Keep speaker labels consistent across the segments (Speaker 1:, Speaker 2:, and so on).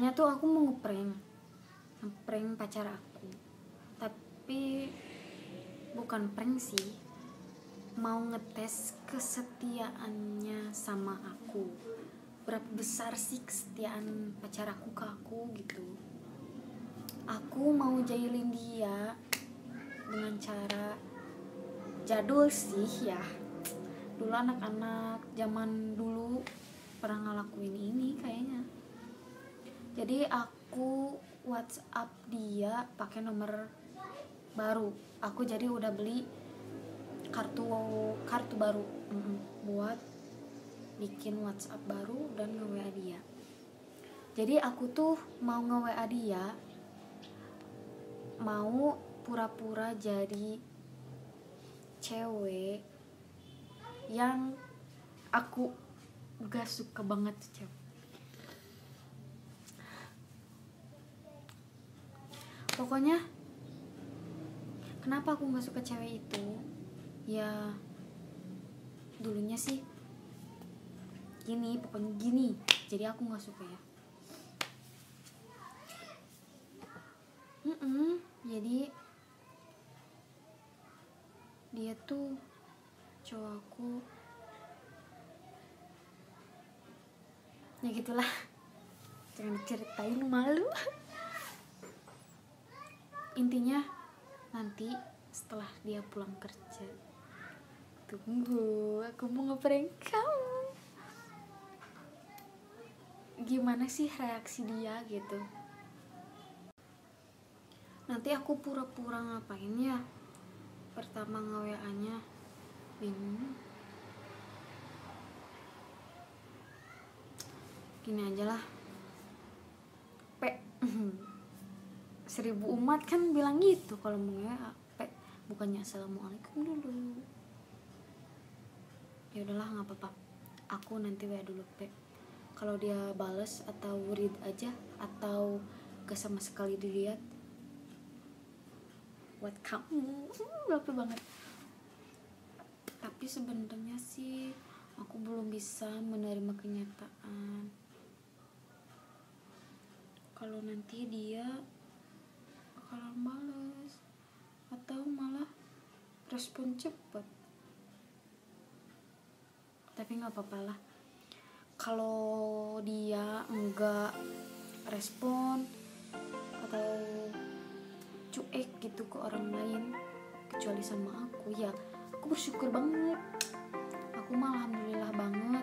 Speaker 1: Tadinya tuh aku mau ngeprank pacar aku, tapi bukan prank sih, mau ngetes kesetiaannya sama aku. Berapa besar sih kesetiaan pacar aku ke aku gitu. Aku mau jahilin dia dengan cara jadul sih ya. Dulu anak-anak zaman dulu pernah ngelakuin ini kayaknya. Jadi aku WhatsApp dia pakai nomor baru. Aku jadi udah beli kartu baru buat bikin WhatsApp baru dan nge-WA dia. Jadi aku tuh mau nge-WA dia, mau pura-pura jadi cewek yang aku gak suka banget tuh cewek. Pokoknya kenapa aku gak suka cewek itu, ya dulunya sih pokoknya gini, jadi aku gak suka ya. Jadi dia tuh cowok aku, ya gitulah, jangan diceritain, malu. Intinya nanti setelah dia pulang kerja, tunggu aku mau ngeprank kamu. Gimana sih reaksi dia gitu. Nanti aku pura-pura ngapain ya? Pertama nge-WA-nya bingung. Gini aja lah, 1000 umat kan bilang gitu kalau mau WA, bukannya assalamualaikum dulu. Ya udahlah, nggak apa-apa, aku nanti WA dulu kalau dia bales atau read aja atau gak sama sekali dilihat, buat kamu berapa banget. Tapi sebenarnya sih aku belum bisa menerima kenyataan kalau nanti dia bakalan bales atau malah respon cepet. Tapi nggak apa-apa lah kalau dia enggak respon atau cuek gitu ke orang lain kecuali sama aku, ya aku bersyukur banget, aku mah alhamdulillah banget.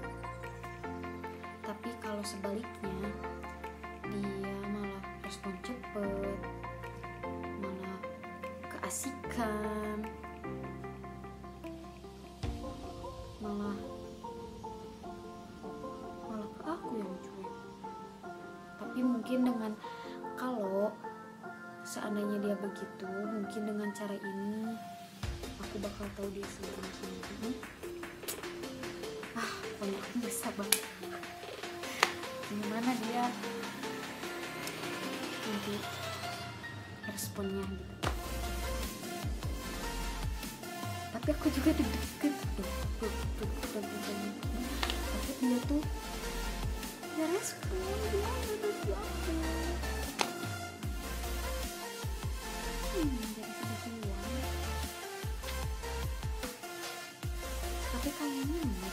Speaker 1: Tapi kalau sebaliknya dia malah respon cepet, malah keasikan, malah ke aku yang cuek. Tapi mungkin dengan kalau seandainya dia begitu, mungkin dengan cara ini aku bakal tahu dia sendiri. Pokoknya aku gak sabar gimana dia nanti responnya gitu. Tapi aku juga deg-degan tapi dia tuh ya respon gimana dari aku. Jadi sedih. Tapi kayaknya enggak.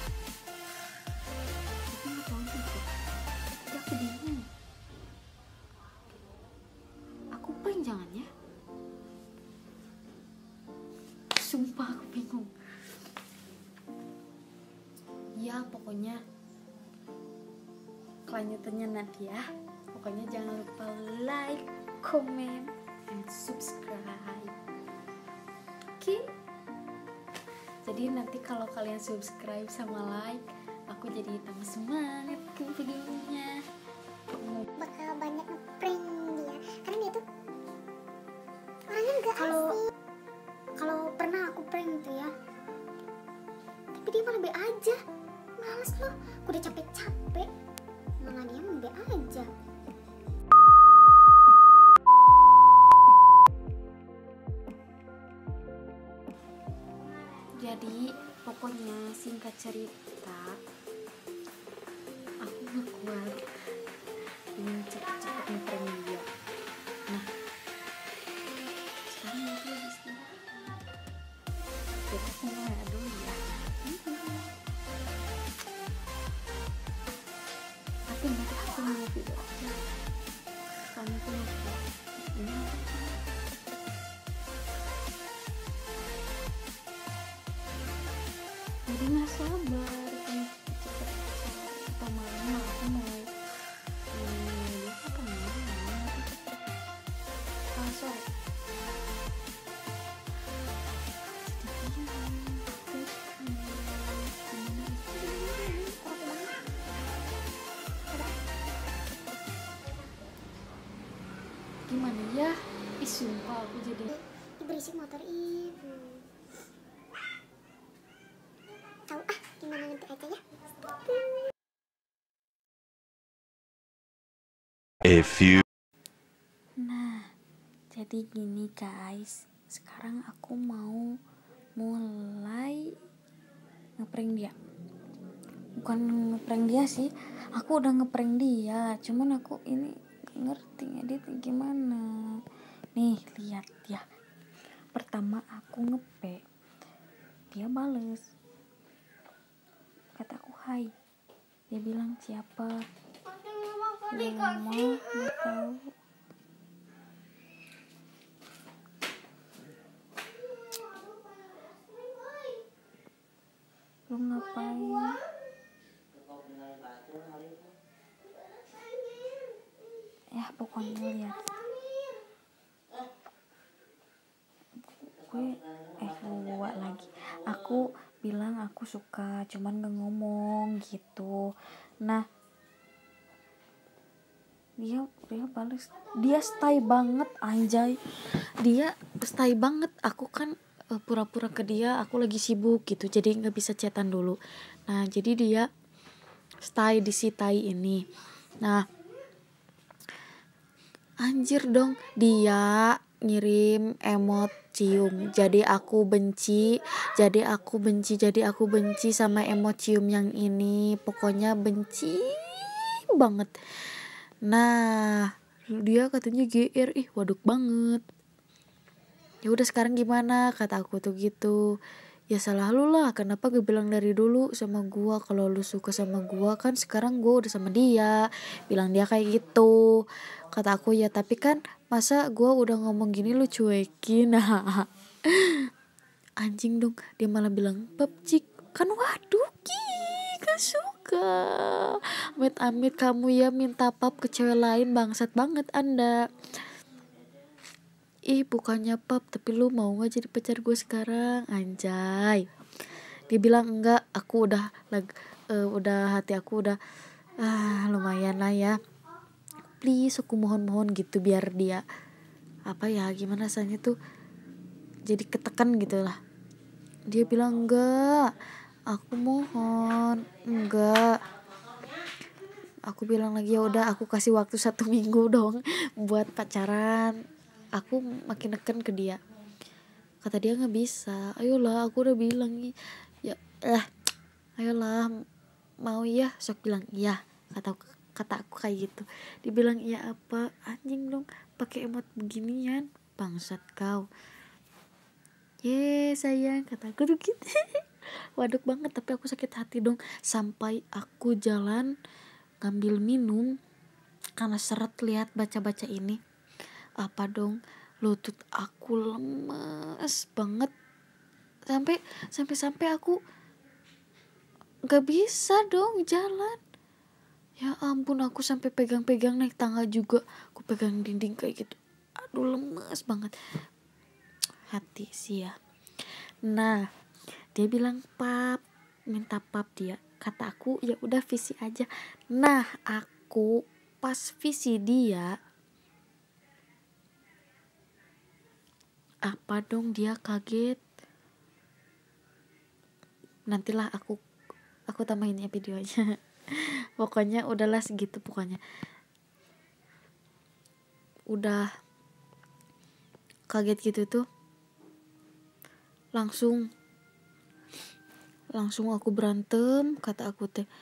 Speaker 1: Tapi nggak tahu juga. Tapi aku bingung. Aku prank jangan ya? Sumpah aku bingung. Ya pokoknya kelanjutannya nanti ya. Pokoknya jangan lupa like, comment, and subscribe. Oke? Jadi nanti kalau kalian subscribe sama like, aku jadi tambah semangat ke videonya.
Speaker 2: Bakal banyak ngeprank dia, karena dia tuh orangnya gak asik. Kalau pernah aku prank tuh ya, tapi dia malah be aja. Males loh, aku udah capek-capek, malah dia mau be aja.
Speaker 1: Jadi pokoknya singkat cerita, aku ngekuat Mana sabar kan cepet lama-lama aku mulai dia kapan sore gimana ya? Ih sumpah aku jadi
Speaker 2: berisik motor ibu. Tahu ah, gimana nanti aja ya.
Speaker 3: A few.
Speaker 1: Nah, jadi gini guys, sekarang aku mau mulai ngeprank dia. Bukan ngeprank dia sih, aku udah ngeprank dia, cuman aku ini gak ngerti editnya gimana. Nih, lihat ya. Pertama aku nge-P, dia bales, kata aku hai. Dia bilang siapa? Lama nggak tahu. Lu ngapain? Ya pokoknya lihat. Gua lagi. Aku bilang aku suka, cuman gak ngomong gitu. Nah, dia balas, dia stay banget anjay. Dia stay banget. Aku kan pura-pura ke dia aku lagi sibuk gitu, jadi nggak bisa chatan dulu. Nah jadi dia stay di si tai ini. Nah anjir dong, dia ngirim emot cium, jadi aku benci sama emot cium yang ini, pokoknya benci banget. Nah dia katanya GR, ih waduk banget. Ya udah sekarang gimana, kata aku tuh gitu. Ya salah lu lah, kenapa gak bilang dari dulu sama gua kalau lu suka sama gua, kan sekarang gua udah sama dia. Bilang dia kayak gitu. Kata aku ya tapi kan masa gua udah ngomong gini lu cuekin. Nah anjing dong, dia malah bilang PUBG kan, waduh gak suka. Amit-amit kamu ya minta pap ke cewek lain, bangsat banget anda. Ih bukannya pap, tapi lu mau gak jadi pacar gue sekarang, anjay. Dia bilang enggak, aku udah hati aku udah lumayan lah ya, please aku mohon gitu, biar dia apa ya, gimana rasanya tuh jadi ketekan gitu lah. Dia bilang enggak, aku mohon enggak. Aku bilang lagi ya udah aku kasih waktu 1 minggu dong buat pacaran. Aku makin neken ke dia. Kata dia nggak bisa. Ayolah, aku udah bilang ya ayolah, mau ya, sok bilang iya. Kata aku kayak gitu. Dibilang iya apa, anjing dong pakai emot beginian, bangsat kau. Ye sayang, kata aku tuh gitu. Waduk banget, tapi aku sakit hati dong. Sampai aku jalan ngambil minum karena seret lihat baca-baca ini. Apa dong, lutut aku lemes banget, sampai aku nggak bisa dong jalan. Ya ampun, aku sampai pegang-pegang naik tangga juga, aku pegang dinding kayak gitu. Aduh lemes banget hati sih ya. Nah dia bilang pap, minta pap dia. Kata aku ya udah visi aja. Nah aku pas visi dia, apa dong dia kaget. Nantilah aku tambahin ya videonya. Pokoknya udahlah segitu, pokoknya udah kaget gitu tuh. Langsung aku berantem. Kata aku teh,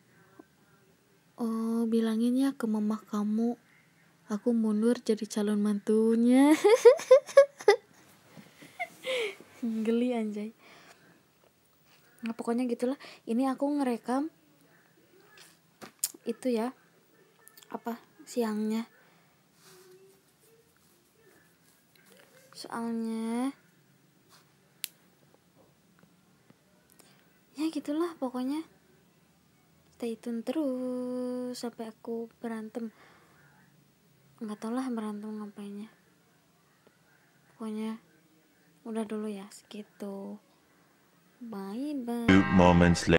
Speaker 1: oh bilangin ya ke mama kamu aku mundur jadi calon mantunya. Geli anjay. Nah pokoknya gitulah. Ini aku ngerekam itu ya, apa, siangnya. Soalnya Ya gitulah pokoknya, stay tune terus sampai aku berantem. Nggak tau lah berantem ngapainnya, pokoknya udah dulu ya segitu. Bye bye.
Speaker 3: Few moments later.